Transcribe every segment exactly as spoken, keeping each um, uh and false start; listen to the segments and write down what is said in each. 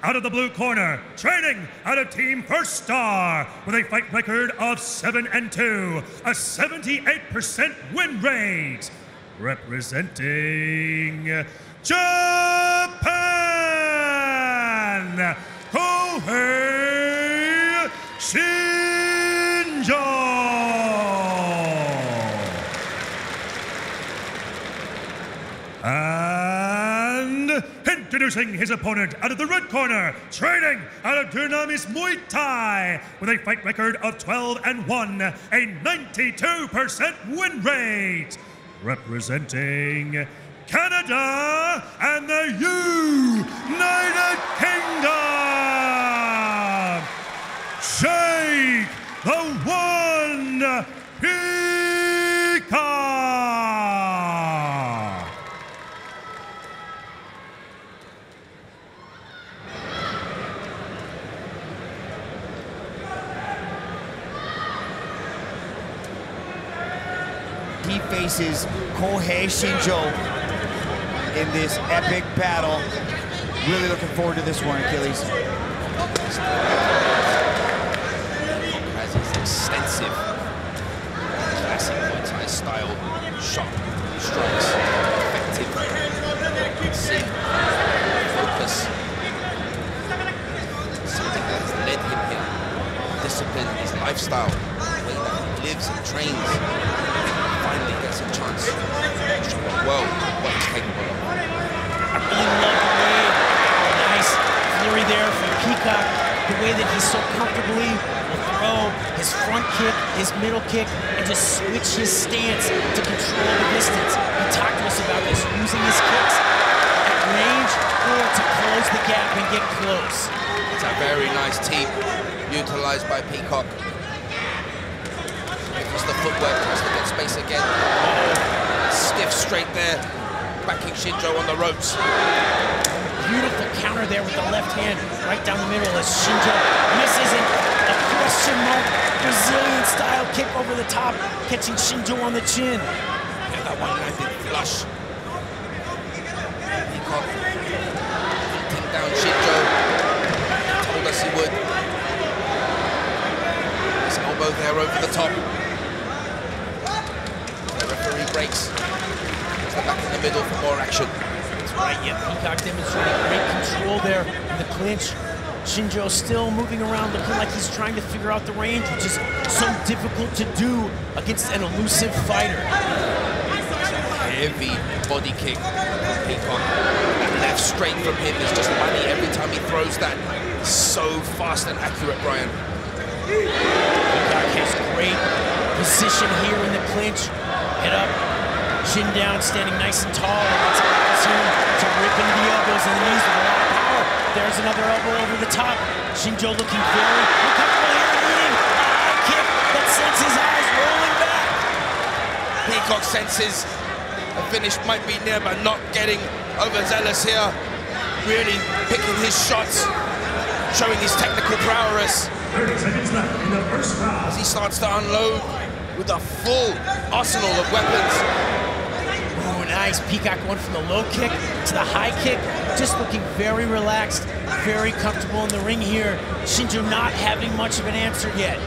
out of the blue corner, training out of Team First Star with a fight record of seven and two, a seventy-eight percent win rate. Representing Japan, Kohei Shinjo. And introducing his opponent out of the red corner, training out of Vietnamese Muay Thai with a fight record of twelve and one, a ninety-two percent win rate. Representing Canada and the United Kingdom, Shake the One Peacock. He faces Kohei Shinjo in this epic battle. Really looking forward to this one, Achilles. Has his extensive classic Muay Thai style, sharp strikes, effective, see, focus. Something that has led him here. Discipline, his lifestyle, the way that he lives and trains. Finally gets a chance to show the world what he's capable of. I really love the way, nice flurry there from Peacock, the way that he so comfortably will throw his front kick, his middle kick, and just switch his stance to control the distance. He talked to us about this, using his kicks at range or to close the gap and get close. It's a very nice team utilized by Peacock. Because the footwork tries to get space again. Oh, stiff straight there, backing Shinjo on the ropes. Beautiful counter there with the left hand right down the middle as Shinjo misses it. A question mark Brazilian style kick over the top, catching Shinjo on the chin. And that one-handed flush. Peacock hunting down Shinjo. Told us he would. His elbow there over the top. Breaks. Puts the back in the middle for more action. That's right, yeah. Peacock demonstrating great control there in the clinch. Shinjo still moving around, looking like he's trying to figure out the range, which is so difficult to do against an elusive fighter. Heavy body kick from Peacock. That left straight from him is just money every time he throws that. So fast and accurate, Brian. Peacock has great position here in the clinch. Head up, chin down, standing nice and tall, and that's allows him to rip into the elbows and the knees with a lot of power. There's another elbow over the top. Shinjo looking very uncomfortable here, eating a high kick that sends his eyes rolling back. Peacock senses the finish might be near, but not getting overzealous here. Really picking his shots, showing his technical prowess. thirty seconds left in the first round. As he starts to unload with a full arsenal of weapons. Oh, nice. Peacock went from the low kick to the high kick. Just looking very relaxed, very comfortable in the ring here. Shinjo not having much of an answer yet.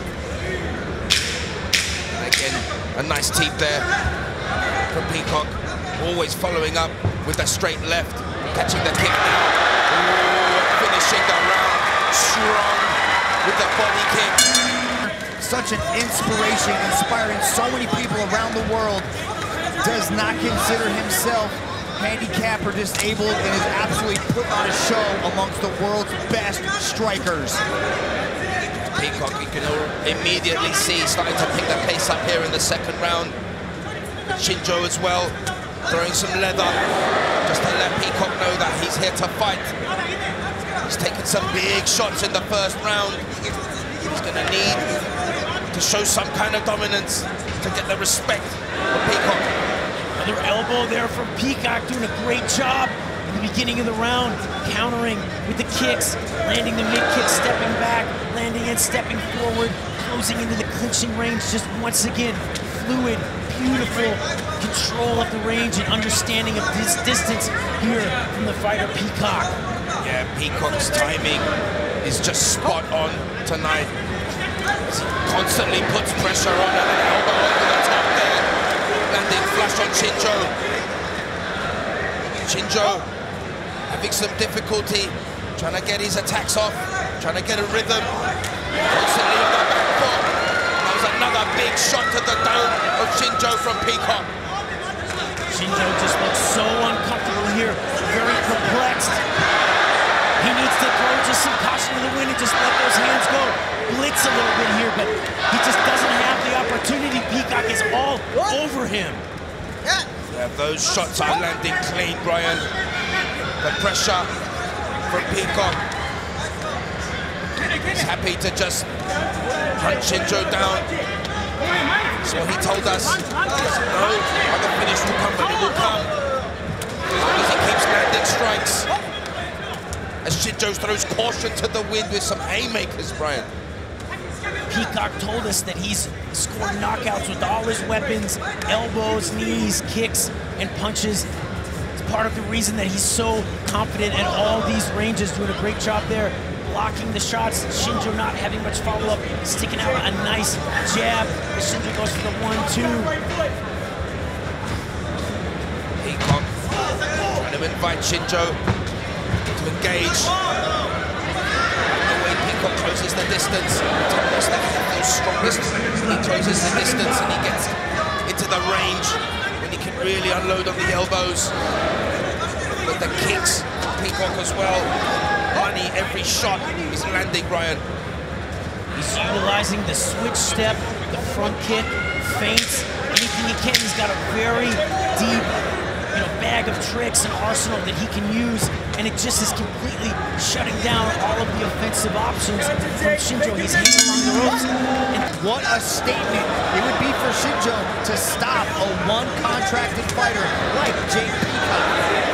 And again, a nice teep there from Peacock. Always following up with the straight left. Catching the kick now. Ooh, finishing the round strong with the body kick. Such an inspiration, inspiring so many people around the world. Does not consider himself handicapped or disabled and is absolutely put on a show amongst the world's best strikers. Peacock, you can immediately see starting to pick the pace up here in the second round. Shinjo as well, throwing some leather just to let Peacock know that he's here to fight. He's taken some big shots in the first round. He's going to need to show some kind of dominance to get the respect of Peacock. Another elbow there from Peacock, doing a great job in the beginning of the round, countering with the kicks, landing the mid-kick, stepping back, landing and stepping forward, closing into the clinching range just once again. Fluid, beautiful control of the range and understanding of this distance here from the fighter Peacock. Yeah, Peacock's timing is just spot on tonight. Constantly puts pressure on and an elbow over the top there. Landing flush on Shinjo. Shinjo having some difficulty trying to get his attacks off, trying to get a rhythm. Constantly on the back foot. That was another big shot to the dome of Shinjo from Peacock. Shinjo just looks so uncomfortable here, very perplexed. He needs to throw just some caution to the wind and just let those hands go. Blitz a little bit here, but he just doesn't have the opportunity. Peacock is all over him. Yeah, those shots are landing clean, Brian. The pressure from Peacock. He's happy to just hunt Shinjo down. That's what he told us. No other finish will come, but it will come. As he keeps landing strikes. As Shinjo throws caution to the wind with some haymakers, Brian. Peacock told us that he's scored knockouts with all his weapons, elbows, knees, kicks, and punches. It's part of the reason that he's so confident at all these ranges, doing a great job there, blocking the shots. Shinjo not having much follow-up, sticking out a nice jab. Shinjo goes for the one, two. Peacock trying to invite Shinjo to engage. Peacock closes the distance. Thomas feels strongest. He closes the distance and he gets into the range when he can really unload on the elbows. But the kicks, Peacock as well. Money, every shot is landing, Brian. He's utilizing the switch step, the front kick, feints, anything he can. He's got a very deep, you know, bag of tricks and arsenal that he can use, and it just is completely shutting down all of the offensive options from Shinjo. He's hanging along the ropes. And what a statement it would be for Shinjo to stop a one-contracted fighter like Jake Peacock.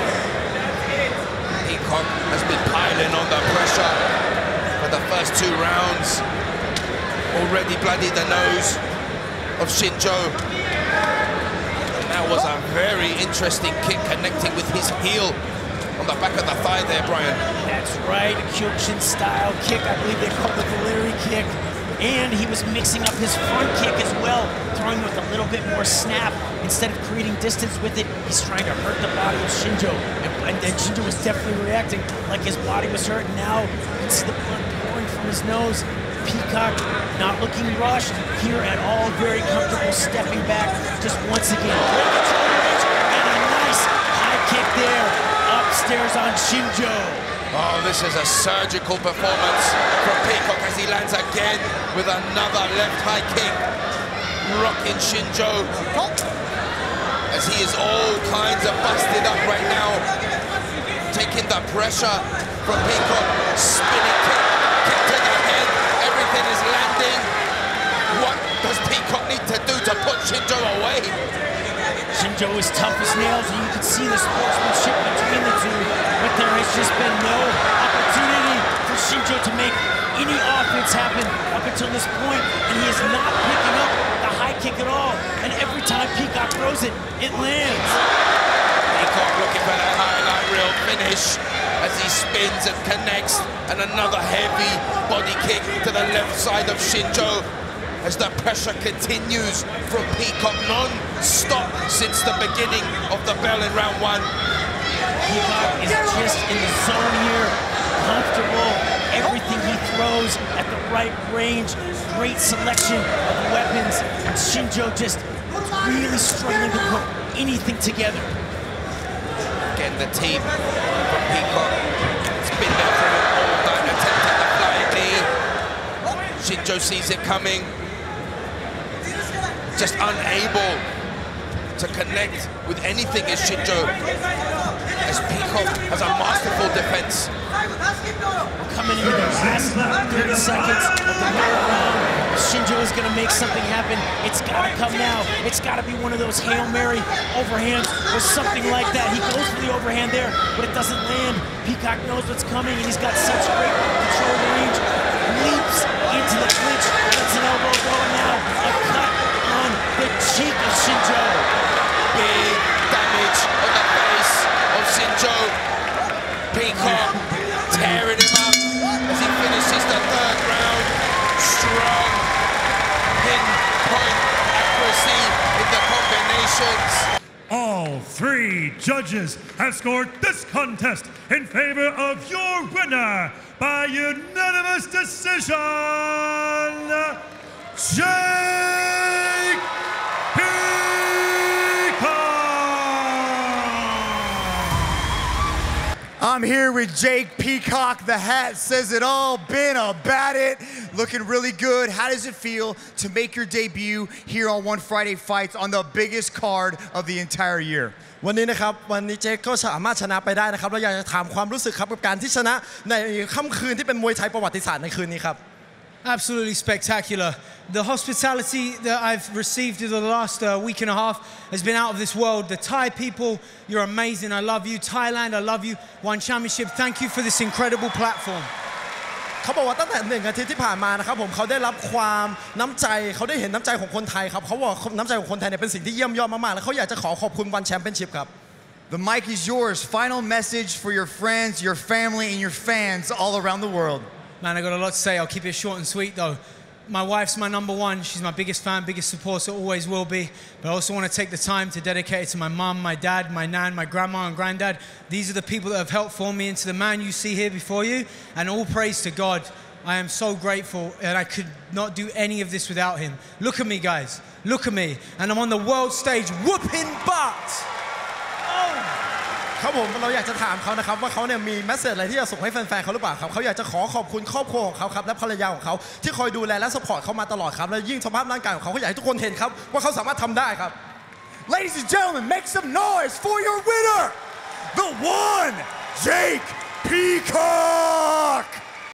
Peacock has been piling on the pressure for the first two rounds. Already bloodied the nose of Shinjo. That was a very interesting kick connecting with his heel on the back of the thigh there, Brian. That's right, a Kyokushin style kick. I believe they call it the Valeri kick. And he was mixing up his front kick as well, throwing with a little bit more snap. Instead of creating distance with it, he's trying to hurt the body of Shinjo. And, and, and Shinjo was definitely reacting like his body was hurt. Now you can see the blood pouring from his nose. Peacock not looking rushed here at all, very comfortable, stepping back just once again. Great control range and a nice high kick there upstairs on Shinjo. Oh, this is a surgical performance from Peacock as he lands again with another left high kick. Rocking Shinjo as he is all kinds of busted up right now. Taking the pressure from Peacock, spinning kick, kick to the head. Everything is landing. What does Peacock need to do to put Shinjo away? Shinjo is tough as nails, and you can see the sportsmanship between the two, but there has just been no opportunity for Shinjo to make any offense happen up until this point, and he is not picking up the high kick at all, and every time Peacock throws it, it lands. Peacock looking for that highlight reel finish as he spins and connects, and another heavy body kick to the left side of Shinjo as the pressure continues from Peacock non-stop since the beginning of the bell in round one. Peacock is just in the zone here, comfortable. Everything he throws at the right range, great selection of weapons. And Shinjo just really struggling to put anything together. Again, the team from Peacock, it's been there for him all night, attempting the flying knee. Shinjo sees it coming, just unable to connect with anything as Shinjo, as Peacock has a masterful defense. We're coming into the last thirty seconds of the middle round. Shinjo is going to make something happen. It's got to come now. It's got to be one of those Hail Mary overhands or something like that. He goes for the overhand there, but it doesn't land. Peacock knows what's coming, and he's got such great control range. Leaps into the clinch, gets an elbow going now. A cut on the cheek of Shinjo. Big damage on the face of Shinjo. Peacock Congratulations. All three judges have scored this contest in favor of your winner by unanimous decision, Jake Peacock. I'm here with Jake Peacock. The hat says it all. Been about it. Looking really good. How does it feel to make your debut here on One Friday Fights on the biggest card of the entire year? วันนี้นะครับวันนี้เจคก็สามารถชนะไปได้นะครับเราอยากจะถามความรู้สึกครับกับการที่ชนะในค่ำคืนที่เป็นมวยไทยประวัติศาสตร์ในคืนนี้ครับ Absolutely spectacular. The hospitality that I've received in the last uh, week and a half has been out of this world. The Thai people, you're amazing. I love you. Thailand, I love you. One Championship, thank you for this incredible platform. เขาบอกว่าตั้งแต่หนึ่งอาทิตย์ที่ผ่านมานะครับผมเขาได้รับความน้ำใจเขาได้เห็นน้ำใจของคนไทยครับเขาบอกน้ำใจของคนไทยเนี่ยเป็นสิ่งที่เยี่ยมยอดมากๆและเขาอยากจะขอขอบคุณ One Championship ครับ The mic is yours. Final message for your friends, your family, and your fans all around the world. Man, I got a lot to say. I'll keep it short and sweet though. My wife's my number one. She's my biggest fan, biggest supporter, always will be. But I also want to take the time to dedicate it to my mum, my dad, my nan, my grandma and granddad. These are the people that have helped form me into the man you see here before you. And all praise to God. I am so grateful and I could not do any of this without him. Look at me, guys. Look at me. And I'm on the world stage whooping butt. ครับผมเราอยากจะถามเขานะครับว่าเขาเนี่ยมีเมสเสจอะไรที่จะส่งให้แฟนๆเขาหรือเปล่าครับเขาอยากจะขอขอบคุณครอบครัวของเขาครับและภรรยาของเขาที่คอยดูแลและสปอร์ตเขามาตลอดครับและยิ่งสภาพร่างกายของเขาเขาอยากให้ทุกคนเห็นครับว่าเขาสามารถทำได้ครับ Ladies and gentlemen, make some noise for your winner, the one, Jake Peacock.